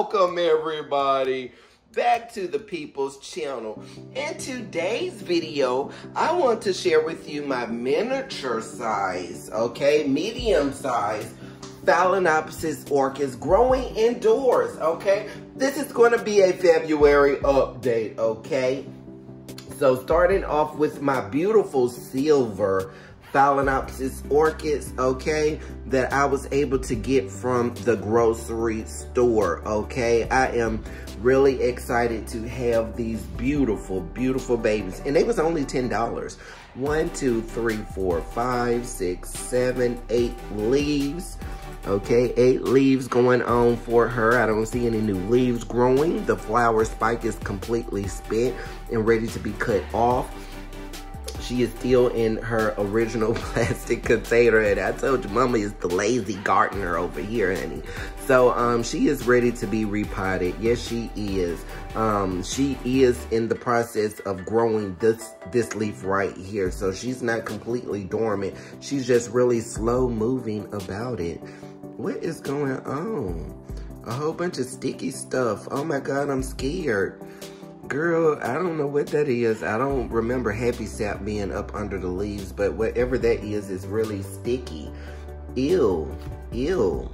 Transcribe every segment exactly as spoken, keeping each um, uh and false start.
Welcome everybody back to the People's Channel. In today's video, I want to share with you my miniature size, okay, medium size Phalaenopsis orchids growing indoors, okay? This is going to be a February update, okay? So starting off with my beautiful silver Phalaenopsis orchids, okay, that I was able to get from the grocery store, okay? I am really excited to have these beautiful, beautiful babies. And they was only ten dollars. One, two, three, four, five, six, seven, eight leaves. Okay, eight leaves going on for her. I don't see any new leaves growing. The flower spike is completely spent and ready to be cut off. She is still in her original plastic container, and I told you, Mama is the lazy gardener over here, honey. So um, she is ready to be repotted. Yes, she is. Um, she is in the process of growing this this leaf right here. So she's not completely dormant. She's just really slow moving about it. What is going on? A whole bunch of sticky stuff. Oh my God, I'm scared. Girl, I don't know what that is. I don't remember Happy Sap being up under the leaves, but whatever that is, is really sticky. Ew, ew.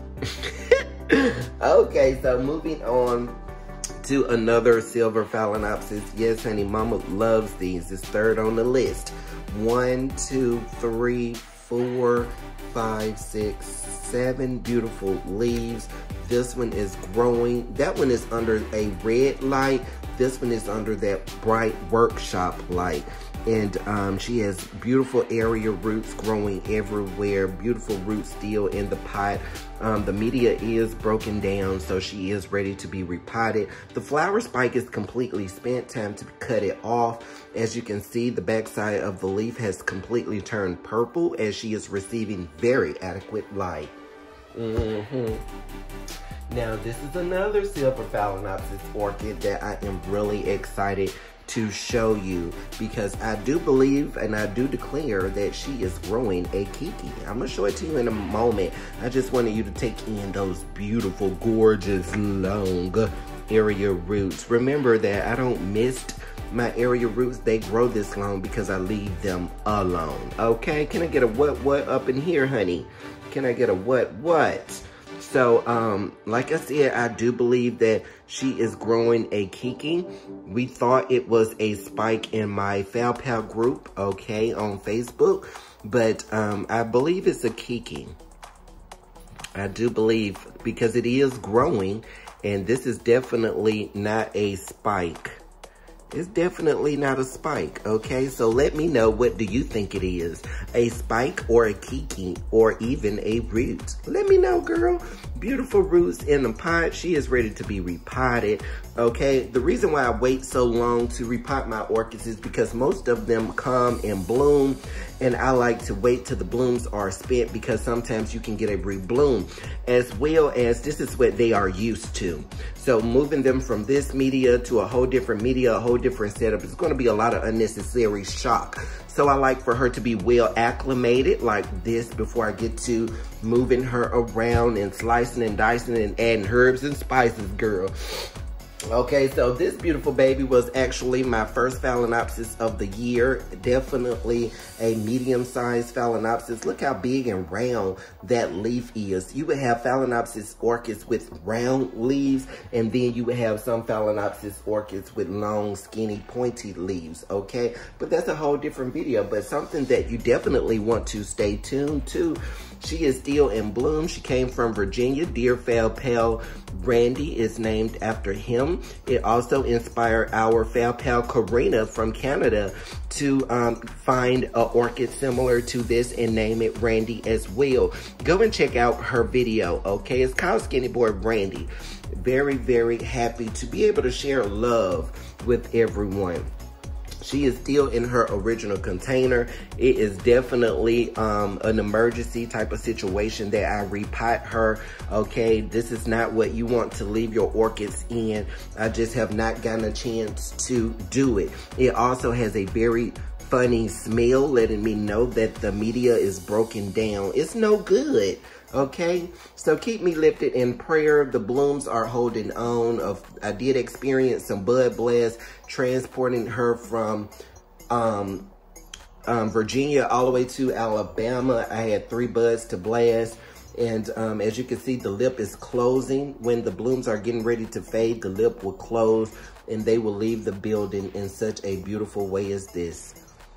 Okay, so moving on to another silver Phalaenopsis. Yes, honey, Mama loves these. It's third on the list. One, two, three, four, five, six, seven beautiful leaves. This one is growing. That one is under a red light. This one is under that bright workshop light. And um, she has beautiful area roots growing everywhere. Beautiful roots still in the pot. Um, the media is broken down, so she is ready to be repotted. The flower spike is completely spent. Time to cut it off. As you can see, the backside of the leaf has completely turned purple as she is receiving very adequate light. Mm-hmm. Now, this is another silver Phalaenopsis orchid that I am really excited to show you, because I do believe and I do declare that she is growing a Kiki. I'm going to show it to you in a moment. I just wanted you to take in those beautiful, gorgeous, long area roots. Remember that I don't mist my area roots. They grow this long because I leave them alone. Okay, can I get a what what up in here, honey? Can I get a what what? So, um, like I said, I do believe that she is growing a Kiki. We thought it was a spike in my Phal Pal group, okay, on Facebook. But um, I believe it's a Kiki. I do believe, because it is growing, and this is definitely not a spike. It's definitely not a spike, okay? So let me know, what do you think it is? A spike or a Kiki or even a root? Let me know, girl. Beautiful roots in the pot. She is ready to be repotted, okay? The reason why I wait so long to repot my orchids is because most of them come and bloom, and I like to wait till the blooms are spent, because sometimes you can get a rebloom, as well as this is what they are used to. So moving them from this media to a whole different media, a whole different setup, it's going to be a lot of unnecessary shock. So I like for her to be well acclimated like this before I get to moving her around and slicing and dicing and adding herbs and spices, girl. Okay, so this beautiful baby was actually my first Phalaenopsis of the year. Definitely a medium-sized Phalaenopsis. Look how big and round that leaf is. You would have Phalaenopsis orchids with round leaves, and then you would have some Phalaenopsis orchids with long, skinny, pointy leaves, okay? But that's a whole different video, but something that you definitely want to stay tuned to. She is still in bloom. She came from Virginia. Dear Phal Pal Randy is named after him. It also inspired our Phal Pal Karina from Canada to um, find an orchid similar to this and name it Randy as well. Go and check out her video, okay? It's called Skinny Boy Randy. Very, very happy to be able to share love with everyone. She is still in her original container. It is definitely um, an emergency type of situation that I repot her, okay? This is not what you want to leave your orchids in. I just have not gotten a chance to do it. It also has a very funny smell, letting me know that the media is broken down. It's no good. Okay, so keep me lifted in prayer. The blooms are holding on. Of I did experience some bud blast transporting her from um, um, Virginia all the way to Alabama. I had three buds to blast. And um, as you can see, the lip is closing. When the blooms are getting ready to fade, the lip will close and they will leave the building in such a beautiful way as this.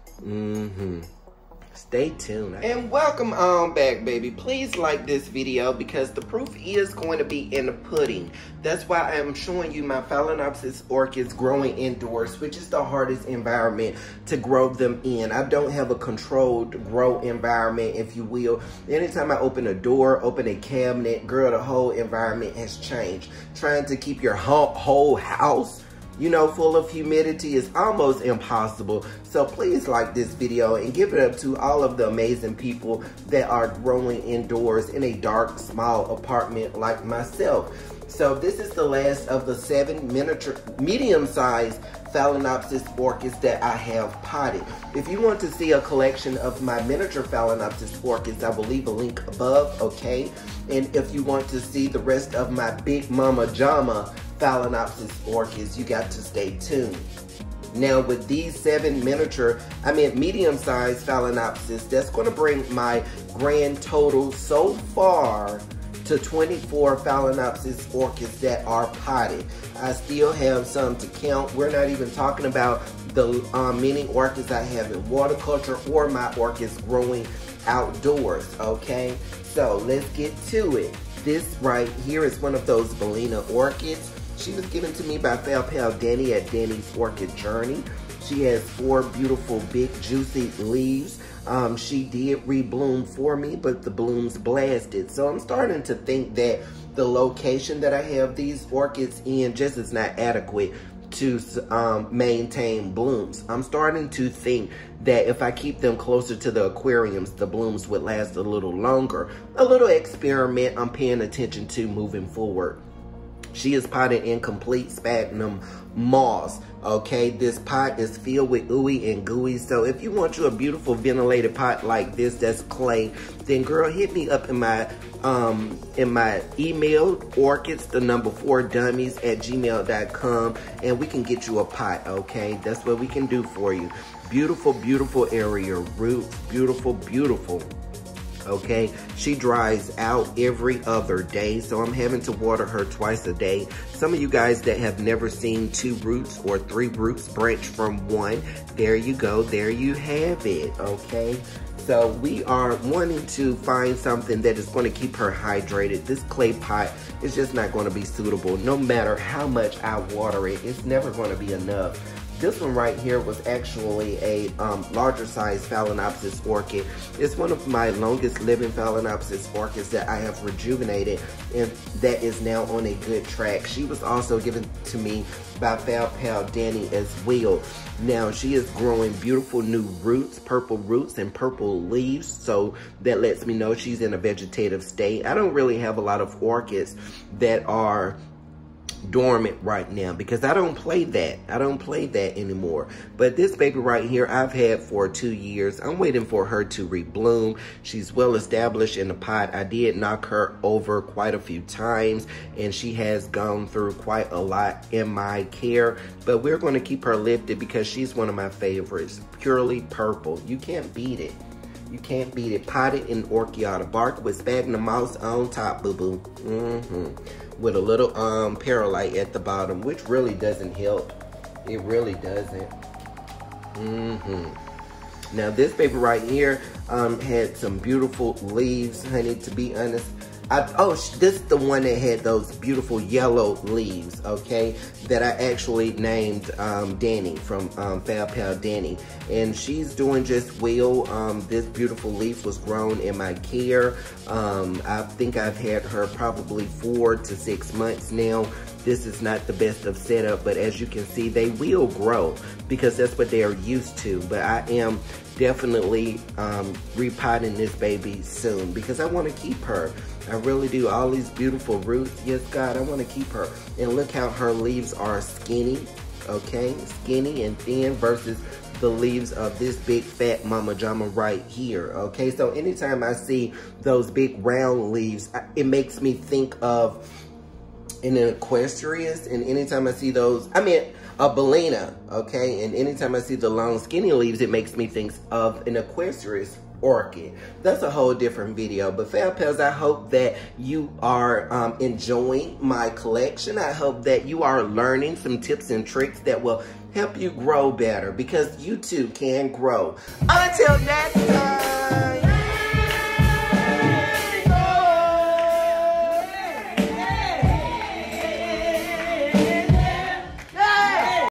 Mm-hmm. Stay tuned. And welcome on back, baby. Please like this video because the proof is going to be in the pudding. That's why I'm showing you my Phalaenopsis orchids growing indoors, which is the hardest environment to grow them in. I don't have a controlled grow environment, if you will. Anytime I open a door, open a cabinet, girl, the whole environment has changed. Trying to keep your whole house, you know, full of humidity is almost impossible. So please like this video and give it up to all of the amazing people that are growing indoors in a dark, small apartment like myself. So this is the last of the seven miniature, medium-sized Phalaenopsis orchids that I have potted. If you want to see a collection of my miniature Phalaenopsis orchids, I will leave a link above, okay? And if you want to see the rest of my Big Mama Jama Phalaenopsis orchids, you got to stay tuned. Now with these seven miniature, I mean medium-sized Phalaenopsis, that's going to bring my grand total so far to twenty-four Phalaenopsis orchids that are potted. I still have some to count. We're not even talking about the um, many orchids I have in waterculture or my orchids growing outdoors, okay? So let's get to it. This right here is one of those Bellina orchids. She was given to me by Pal Pal Danny at Danny's Orchid Journey. She has four beautiful, big, juicy leaves. Um, she did rebloom for me, but the blooms blasted. So I'm starting to think that the location that I have these orchids in just is not adequate to um, maintain blooms. I'm starting to think that if I keep them closer to the aquariums, the blooms would last a little longer. A little experiment I'm paying attention to moving forward. She is potted in complete sphagnum moss, okay? This pot is filled with ooey and gooey, so if you want you a beautiful ventilated pot like this that's clay, then girl, hit me up in my um in my email, orchids, the number four dummies at gmail dot com, and we can get you a pot, okay? That's what we can do for you. Beautiful, beautiful area roots, beautiful, beautiful. Okay, she dries out every other day, so I'm having to water her twice a day. Some of you guys that have never seen two roots or three roots branch from one, there you go, there you have it, okay? So we are wanting to find something that is going to keep her hydrated. This clay pot is just not going to be suitable. No matter how much I water it, it's never going to be enough. This one right here was actually a um, larger size Phalaenopsis orchid. It's one of my longest living Phalaenopsis orchids that I have rejuvenated and that is now on a good track. She was also given to me by Pal Pal Danny as well. Now she is growing beautiful new roots, purple roots and purple leaves, so that lets me know she's in a vegetative state. I don't really have a lot of orchids that are dormant right now because I don't play that. I don't play that anymore. But this baby right here, I've had for two years. I'm waiting for her to rebloom. She's well established in the pot. I did knock her over quite a few times and she has gone through quite a lot in my care. But we're going to keep her lifted because she's one of my favorites. Purely purple. You can't beat it. You can't beat it. Potted in Orchiata bark with sphagnum moss on top, boo-boo. Mm-hmm. With a little um perlite at the bottom, which really doesn't help. It really doesn't. Mm-hmm. Now this baby right here um had some beautiful leaves, honey, to be honest. I, oh, this is the one that had those beautiful yellow leaves, okay, that I actually named um, Danny from um, Pal Pal Danny. And she's doing just well. Um, this beautiful leaf was grown in my care. Um, I think I've had her probably four to six months now. This is not the best of setup, but as you can see, they will grow because that's what they are used to. But I am definitely um, repotting this baby soon because I want to keep her. I really do. All these beautiful roots. Yes, God, I want to keep her. And look how her leaves are skinny, okay? Skinny and thin versus the leaves of this big fat mama jama right here, okay? So anytime I see those big round leaves, it makes me think of an Equestrius, and anytime I see those, I mean, a Bellina, okay? And anytime I see the long skinny leaves, it makes me think of an Equestrius orchid. That's a whole different video. But Fab Pals, I hope that you are um, enjoying my collection. I hope that you are learning some tips and tricks that will help you grow better, because you too can grow. Until next time.